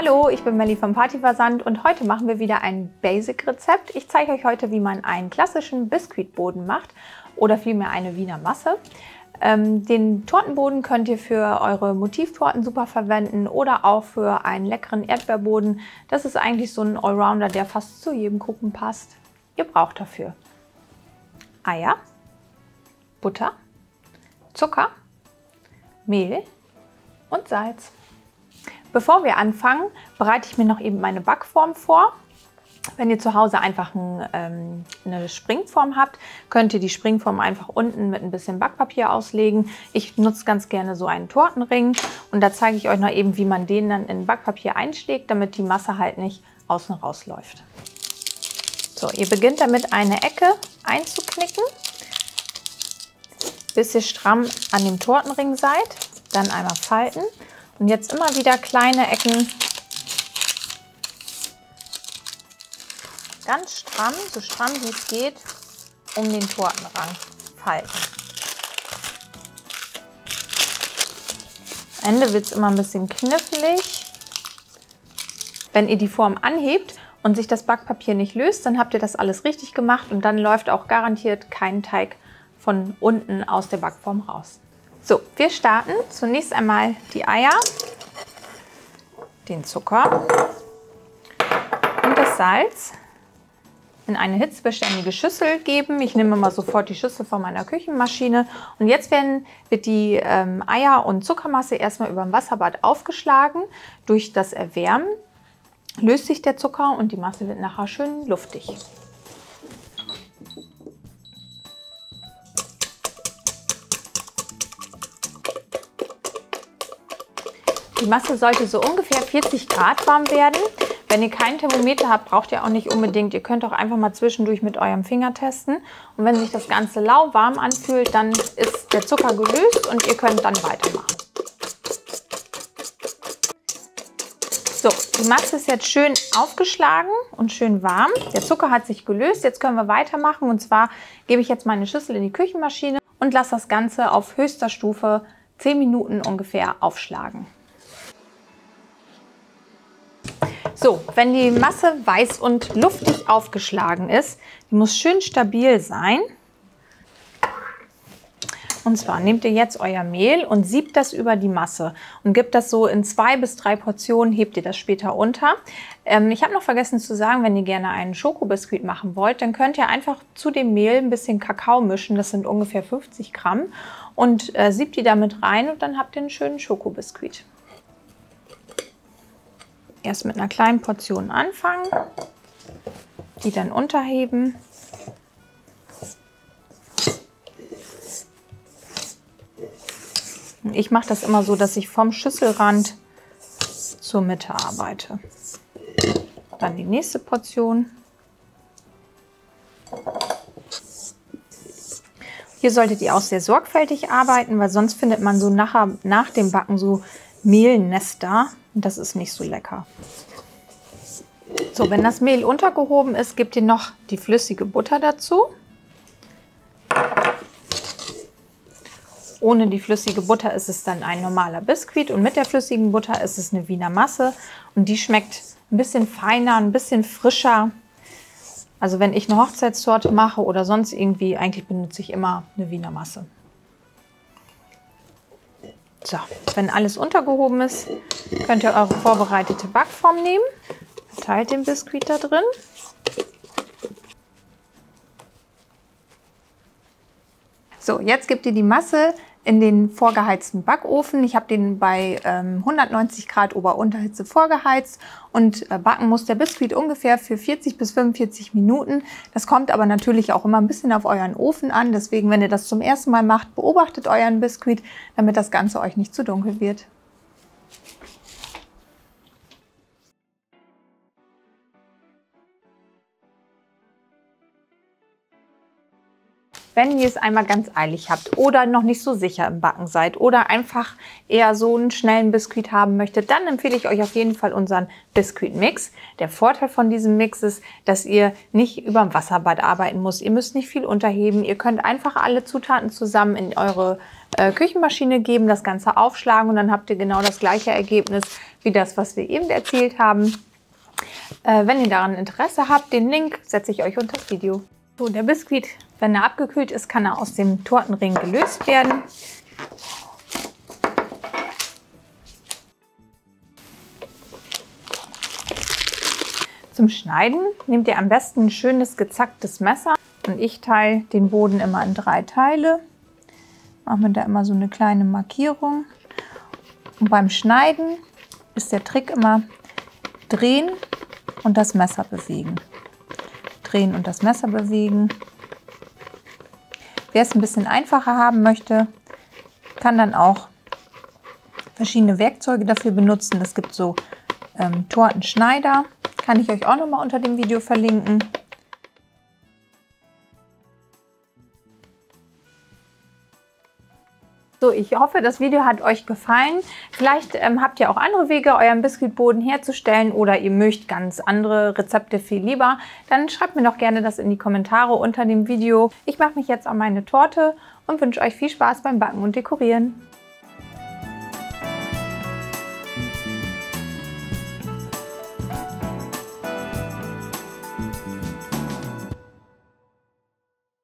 Hallo, ich bin Melli vom Partyversand und heute machen wir wieder ein Basic-Rezept. Ich zeige euch heute, wie man einen klassischen Biskuitboden macht oder vielmehr eine Wiener Masse. Den Tortenboden könnt ihr für eure Motivtorten super verwenden oder auch für einen leckeren Erdbeerboden. Das ist eigentlich so ein Allrounder, der fast zu jedem Kuchen passt. Ihr braucht dafür Eier, Butter, Zucker, Mehl und Salz. Bevor wir anfangen, bereite ich mir noch eben meine Backform vor. Wenn ihr zu Hause einfach eine Springform habt, könnt ihr die Springform einfach unten mit ein bisschen Backpapier auslegen. Ich nutze ganz gerne so einen Tortenring und da zeige ich euch noch eben, wie man den dann in Backpapier einschlägt, damit die Masse halt nicht außen rausläuft. So, ihr beginnt damit, eine Ecke einzuknicken, bis ihr stramm an dem Tortenring seid. Dann einmal falten. Und jetzt immer wieder kleine Ecken, ganz stramm, so stramm wie es geht, um den Tortenrang falten. Am Ende wird es immer ein bisschen knifflig. Wenn ihr die Form anhebt und sich das Backpapier nicht löst, dann habt ihr das alles richtig gemacht und dann läuft auch garantiert kein Teig von unten aus der Backform raus. So, wir starten zunächst einmal die Eier, den Zucker und das Salz in eine hitzebeständige Schüssel geben. Ich nehme mal sofort die Schüssel von meiner Küchenmaschine und jetzt wird die Eier- und Zuckermasse erstmal über dem Wasserbad aufgeschlagen. Durch das Erwärmen löst sich der Zucker und die Masse wird nachher schön luftig. Die Masse sollte so ungefähr 40 Grad warm werden. Wenn ihr kein Thermometer habt, braucht ihr auch nicht unbedingt. Ihr könnt auch einfach mal zwischendurch mit eurem Finger testen. Und wenn sich das Ganze lauwarm anfühlt, dann ist der Zucker gelöst und ihr könnt dann weitermachen. So, die Masse ist jetzt schön aufgeschlagen und schön warm. Der Zucker hat sich gelöst. Jetzt können wir weitermachen. Und zwar gebe ich jetzt meine Schüssel in die Küchenmaschine und lasse das Ganze auf höchster Stufe 10 Minuten ungefähr aufschlagen. So, wenn die Masse weiß und luftig aufgeschlagen ist, die muss schön stabil sein. Und zwar nehmt ihr jetzt euer Mehl und siebt das über die Masse und gebt das so in 2 bis 3 Portionen, hebt ihr das später unter. Ich habe noch vergessen zu sagen, wenn ihr gerne einen Schokobiskuit machen wollt, dann könnt ihr einfach zu dem Mehl ein bisschen Kakao mischen, das sind ungefähr 50 Gramm, und siebt die damit rein und dann habt ihr einen schönen Schokobiskuit. Erst mit einer kleinen Portion anfangen, die dann unterheben. Ich mache das immer so, dass ich vom Schüsselrand zur Mitte arbeite. Dann die nächste Portion. Hier solltet ihr auch sehr sorgfältig arbeiten, weil sonst findet man so nach dem Backen so Mehlnester. Und das ist nicht so lecker. So, wenn das Mehl untergehoben ist, gebt ihr noch die flüssige Butter dazu. Ohne die flüssige Butter ist es dann ein normaler Biskuit und mit der flüssigen Butter ist es eine Wiener Masse und die schmeckt ein bisschen feiner, ein bisschen frischer. Also wenn ich eine Hochzeitstorte mache oder sonst irgendwie, eigentlich benutze ich immer eine Wiener Masse. So, wenn alles untergehoben ist, könnt ihr eure vorbereitete Backform nehmen. Verteilt den Biskuit da drin. So, jetzt gebt ihr die Masse in den vorgeheizten Backofen. Ich habe den bei 190 Grad Ober-Unterhitze vorgeheizt und backen muss der Biskuit ungefähr für 40 bis 45 Minuten. Das kommt aber natürlich auch immer ein bisschen auf euren Ofen an. Deswegen, wenn ihr das zum ersten Mal macht, beobachtet euren Biskuit, damit das Ganze euch nicht zu dunkel wird. Wenn ihr es einmal ganz eilig habt oder noch nicht so sicher im Backen seid oder einfach eher so einen schnellen Biskuit haben möchtet, dann empfehle ich euch auf jeden Fall unseren Biskuitmix. Der Vorteil von diesem Mix ist, dass ihr nicht über dem Wasserbad arbeiten müsst. Ihr müsst nicht viel unterheben. Ihr könnt einfach alle Zutaten zusammen in eure Küchenmaschine geben, das Ganze aufschlagen und dann habt ihr genau das gleiche Ergebnis wie das, was wir eben erzielt haben. Wenn ihr daran Interesse habt, den Link setze ich euch unter das Video. So, der Biskuit, wenn er abgekühlt ist, kann er aus dem Tortenring gelöst werden. Zum Schneiden nehmt ihr am besten ein schönes gezacktes Messer und ich teile den Boden immer in 3 Teile. Machen wir da immer so eine kleine Markierung. Und beim Schneiden ist der Trick immer drehen und das Messer bewegen. Drehen und das Messer bewegen. Wer es ein bisschen einfacher haben möchte, kann dann auch verschiedene Werkzeuge dafür benutzen. Es gibt so Tortenschneider. Kann ich euch auch noch mal unter dem Video verlinken. So, ich hoffe, das Video hat euch gefallen. Vielleicht habt ihr auch andere Wege, euren Biskuitboden herzustellen oder ihr mögt ganz andere Rezepte viel lieber. Dann schreibt mir doch gerne das in die Kommentare unter dem Video. Ich mache mich jetzt an meine Torte und wünsche euch viel Spaß beim Backen und Dekorieren.